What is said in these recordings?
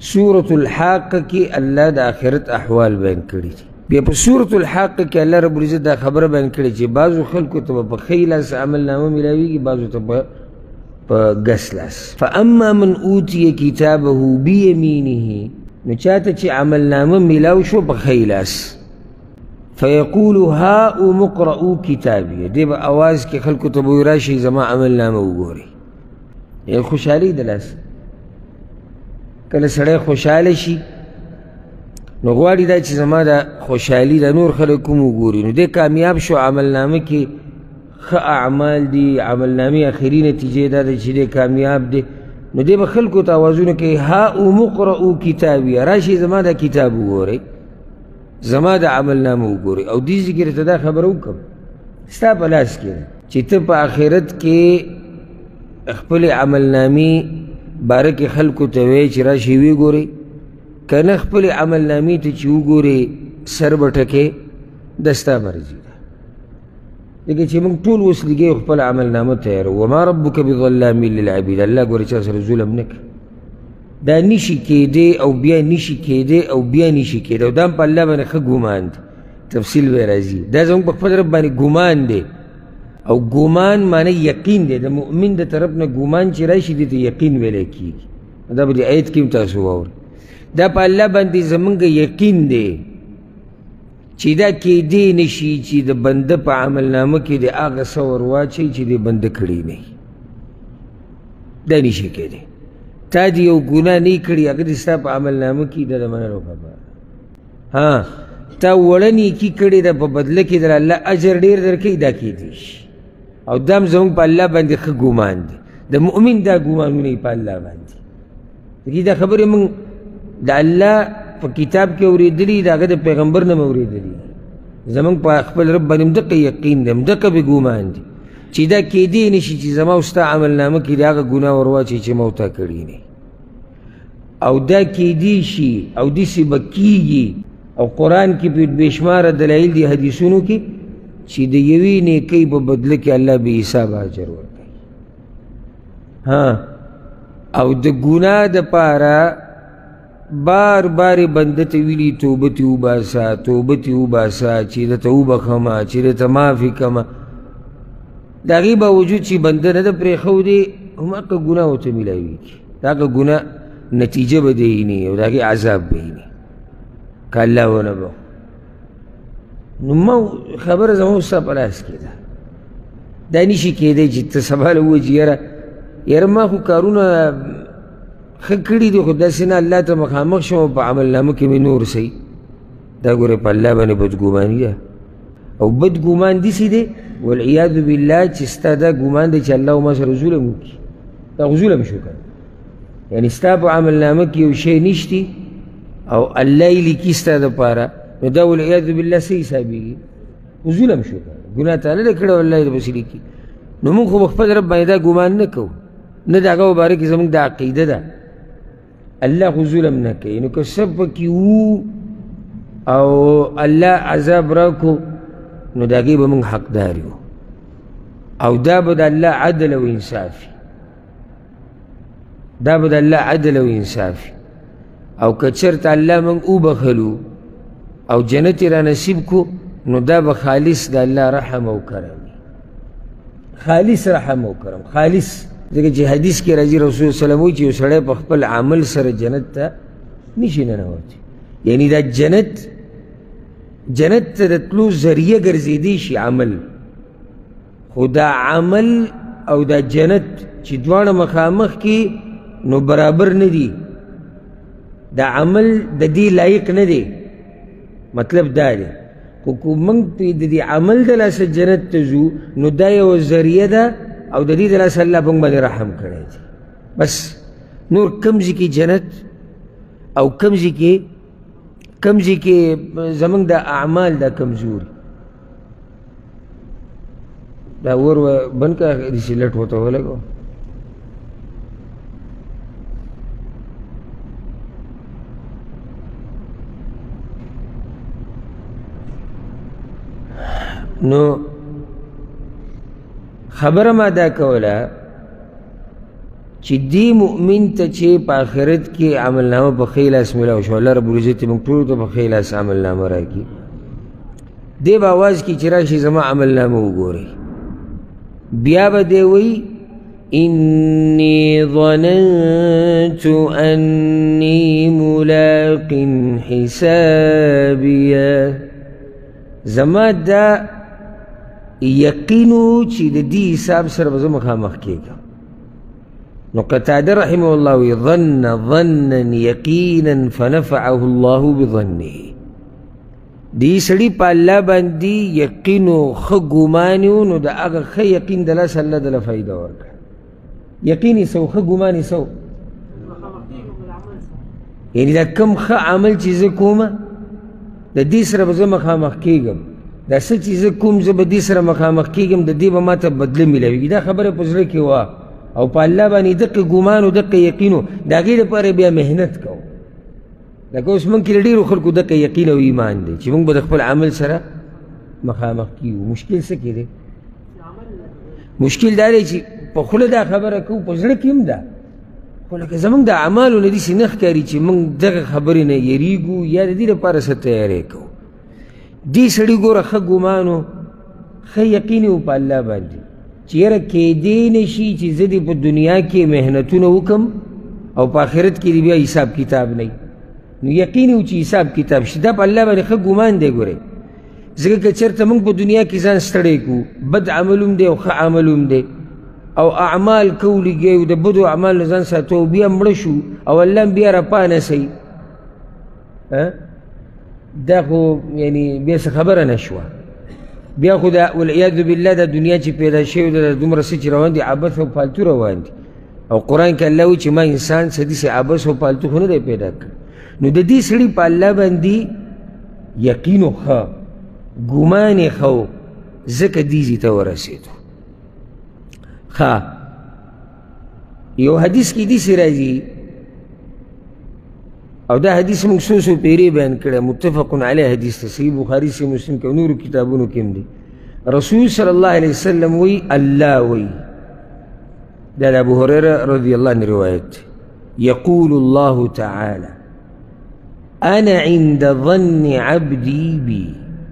سورة الحاقة کی اللہ دا آخرت احوال بیان کری دی. بیا پا سورة الحاقة کی اللہ رب العزت دا خبر بیان کری چی بعضو خلقو تا پا خیلاس عمل نامه ملاوی کی، بعضو تا پا گسلاس. فاما من اوتی کتابه بیمینه، نو چاہتا چی عمل نامه ملاو شو پا خیلاس، فیقولو ها مقرؤ کتابی، دی با آواز کی خلقو تا بویراشی زمان عمل نامه گوری. یہ خوشحالی دلاس کله سړی خوشحاله شي نو غواړي دا چې زما دا خوشحالي د نور خلک هم وګوري، نو دی کامیاب شو. عمل نامه کې ښه اعمال دي، عمل نامې اخري نتیجې دا ده چې دی کامیاب دی، نو دی به خلکو ته اوازونه کوي ها مقرؤ کتابي، راشي زما دا کتاب وګورئ، زما دا عمل نامه وګورئ. او دې ذکر ته دا خبره وکړم ستا په لاس کې ده چې ته په آخرت کې خپل عمل نامې باره کې خلکو ته وایي چې راشي ویې ګورئ، که نه خپلې عمل نامې ته چې وګورې سر به ټکې، دا ستا مرضي ده. لکه چې موږ ټول اوس لګیو خپل عمل نامه تیارو. وما ربک بظلام للعبید، الله ګورې چا سره ظلم نه کوي. دا نشي کېدی او بیا نشي کېدی او بیا نشي کېدی، او دا هم په الله باندې ښه ګمان دی. تفصیل به راځي. دا زموږ په خپل رب باندې ګمان دی، او ګمان معنی یقین دی. د مؤمن د طرف نه ګمان چې راشي دې ته یقین ویلی کېږي. دا به د آیت کې هم تاسو واورئ. دا په الله باندې زمونږ یقین دی چې دا کېدی نشي چې د بنده په عمل نامه کې د هغه څه ور واچوي چې د بنده کړي نه وي. دا نشي کېدی. تا دې یو ګناه نه کړي، هغه دې ستا په عمل نامه کې دا د منلو خبره. ها تا وړه نیکي کړې ده، په بدله کې در الله اجر ډېر درکوي، دا کېدی شي. او دا هم زموږ په الله باندې ښه ګمان دی. د مؤمن دا ګمانونه یې په الله باندې. دا خبرې موږ د الله په کتاب کې اورېدلي، د هغه د پیغمبر نه مې اورېدلي. زموږ په خپل رب باندې همدقه یقین دی، همدقه به ګمان دی چې دا کېدی نه شي چې زما او ستا عمل نامه کې د هغه ګناه ور واچوي چې ما ورته کړي نه، او دا کېدی شي او داسې به کېږي. او قرآن کې بې شماره دلایل دي حدیثونو کې چې د یوې نیکۍ په بدله کې الله بې حسابه اجر ورکوي. او د ګناه دپاره بار بار بنده ته ویلي توبه تې وباسه، توبه تې وباسه، چې درته وبخمه، چې درته معافي کړمه. د هغې باوجود چې بنده نه ده پرېښودی، هماغه ګناه ورته میلاویږي. د هغه ګناه نتیجه به دی ویني او د هغې عذاب به ویني که الله ونه بخو. نو ما خبره زموږ ستا په لاس کې ده. دا نشي کېدی چې ته سبا له ووایي چې یاره ما خو کارونه ښه کړي دي، خو داسې نه الله ته مخامخ شم او په عمل نامه کې مې نور صحیح. دا ګورې په الله باندې بدګماني ده. او بدګمان داسې دی والعیاذ بالله چې ستا دا ګمان دی چې الله ما سره ظلم وکړي. دا خو ظلم شو کنه. یعنې ستا په عمل نامه کې یو شی نشتی او الله یې لیکي ستا دپاره، نو دا والعیاذ بالله څه حسابېږي؟ ظلم شو کنه. ګناه تا نه ده کړې او الله یې درپسې لیکي. نو موږ خو په خپل رب باندې دا ګمان نه کوو، نه د هغه باره کې زموږ دا عقیده ده. الله خو ظلم نه کوي. نو که څه پکې وو او الله عذاب راکړو، نو د هغې به موږ حقدار یو، او دا به د الله عدل او انصاف وي. دا به د الله عدل او انصاف وي. او که چېرته الله موږ وبخلو او جنت یې را نصیب کو، نو دا به خالص د الله رحم او کرم وي. خالص رحم او کرم، خالص. ځکه چې حدیث کې راځي رسول صلی الله علیه وسلم وایي چې یو سړی په خپل عمل سره جنت ته نشي ننوتی. یعنی دا جنت ته د تلو ذریعه ګرځېدی شي عمل، خو دا عمل او دا جنت چې دواړه مخامخ کې نو برابر نه دي. دا عمل د دې لایق نه دی. مطلب دا دی خو که موږ د دې عمل د لاسه جنت ته ځو، نو دا یو ذریعه ده او د دې د لاسه الله په موږ باندې رحم کړی دی. بس نور کم ځای کې جنت او کم ځای کې زموږ د اعمال دا کمزوري. دا اور بند کا داسې لټ ورته ولګوه. نو خبره ما دا کوله چې دې مؤمن ته چې په آخرت کې عملنامه په ښی لاس میلاو شو الله رب العزت موږ ټولو ته په ښی لاس عملنامه راکړي دی به اواز کړي چې راشي زما عملنامه وګورئ بیا به دی وایي إني ظننت أني ملاق حسابيا زما دا یقینو چې د دې حساب سره به زه مخامخ کېږم نو قتاده رحمه الله وی ظن ظنا یقینا فنفعه الله بظنه دی سړي په الله باندې یقینو ښه ګمان و نو د هغه ښه یقین د لاسه الله دله فایده ورکړه یقیني سو ښه ګماني سو یعنی دا کم ښه عمل چې زه کومه د دې سره به زه مخامخ کېږم دا څه چې زه کوم زه به دې سره مخامخ کېږم د دې به ما ته بدله میلاویږي دا خبره په زړه کې وه او په الله باندې دقه ګمان و دقه یقین و د هغې دپاره بیا محنت کوو لکه اوس موږ کې له ډېرو خلکو دقه یقین او ایمان دی چې موږ به د خپل عمل سره مخامخ کېږو مشکل څه کې دی مشکل دا دی چې په خوله دا خبره کوو په زړه کې هم ده خو لکه زموږ د اعمالو نه داسې نه ښکاري چې موږ دغه خبرې نه یریږو یا د دې لپاره څه تیاری کوو دې سړي ګوره ښه ګمان و ښه یقین و په الله باندې چې یاره کیدی نه شي چې زه دې په دنیا کې محنتونه وکړم او په آخرت کې دې بیا حساب کتاب نه نو یقین و چې حساب کتاب شي دا په الله باندې ښه ګمان دی ګورئ ځکه که چېرته موږ په دنیا کې ځان ستړی کړو بد عمل هم دی او ښه عمل هم دی او اعمال کو لګي او د بدو اعمال نه ځان ساتو بیا مړه شو او الله بیا راپانسئ دا خو یعنی بیا څه خبره نه شوه بیا خو دا والعیاذ بالله دا دنیا چې پیدا شوې ده دومره څه چې روان دي عبث او پالتو روان دي او قرآن کې الله وایي چې ما انسان څه داسې عبث او پالتو خو نه دی پیدا کړ نو د دې سړي په الله باندې یقین و ښه ګمان یې ښه و ځکه دیزي ته ورسېدو ښه یو حدیث کې داسې راځي او دا حدیث موږ څو پیرې بیان کړی متفق علیه حدیث ته صحیح بخاري صحیح مسلم کې او نورو کتابونو کې هم دی رسول صلی الله علیه وسلم وی الله وی دا د ابو هریره رضی الله عنه روایت یقول الله تعالی انا عند ظن عبدي بي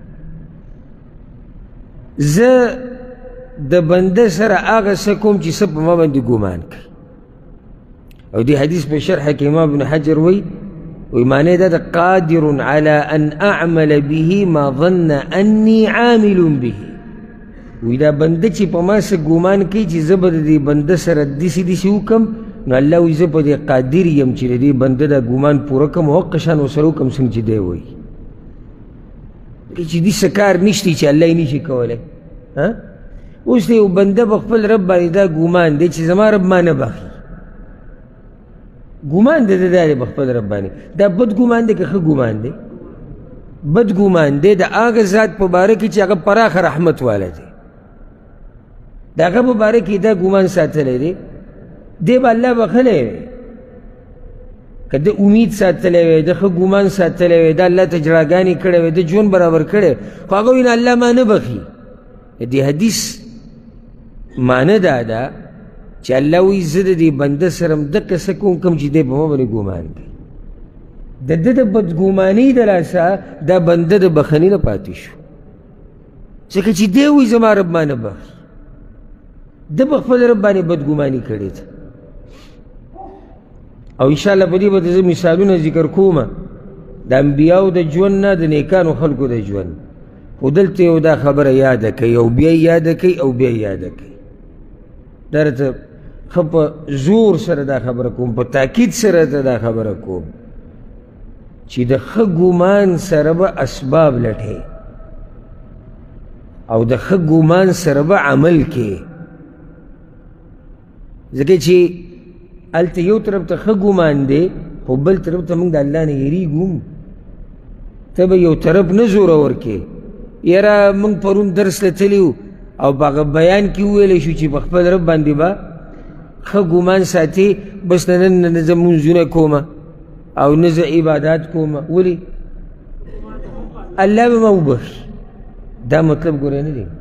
زه د بنده سره هغه څه کوم چې څه په ما باندې ګمان کوي او دې حدیث په شرح کې امام ابن حجر وی معنی دا قادر على ان اعمل به ما ظن اني عامل به وی دا بنده چې په ما څه ګمان کوي چې زه به د دې بنده سره داسې وکړم نو الله وایي زه په دې قادر یم چې د دې بنده دا ګمان پوره کړم او هغه شان ورسره وکړم څنګه چې دی وایي چې داسې کار نشته چې الله یې نشي کولی اوس د یو بنده په خپل رب باندې دا ګمان دی چې زما رب ما نه بخي ګمان دی دا دی په خپل رب باندې دا بد ګمان دی که ښه ګمان دی بد ګمان دی د هغه ذات په باره کې چې هغه پراخه رحمت والا دی د هغه په باره کې دا ګمان ساتلی دی دی به الله بخلی وی که د امید ساتلی وی د ښه ګمان ساتلی وی د الله ته جړاګانې کړی وی د ژوند برابر کړی خو هغه وایي نه الله ما نه بخي د دې حدیث معنی دا ده چې الله وایي زه د دې بنده سره همدقه څه کوم چې دی په ما باندې ګمان کوي د ده د بدګمانۍ د لاسه دا بنده د بخښنې نه پاتې شو ځکه چې دی وایي زما رب ما نه بخي ده په خپل رب باندې بدګماني کړې ده او انشاءالله په دې به زه مثالونه ذکر کوم د انبیاو د ژوند نه د نیکانو خلکو د ژوند خو دلته یو دا خبره یاده کوي او بیا یې یاده کوي او بیا یې یاده کوي دا راته ښه په زور سره دا خبره کوم په تاکید سره دا خبره کوم چې د ښه ګمان سره به اسباب لټې او د ښه ګمان سره به عمل کې ځکه چې هلته یو طرف ته ښه ګمان دی خو بل طرف ته موږ د الله نه یېرېږو ته به یو طرف نه زورور کې یاره موږ پرون درس له تلي او په هغه بیان کې وویلی شو چې په خپل رب باندې به ښه ګمان ساتي بس نن نه زه مونځونه کومه او نه زه عبادات کومه ولې الله به ما وبخي دا مطلب ګورې نه دی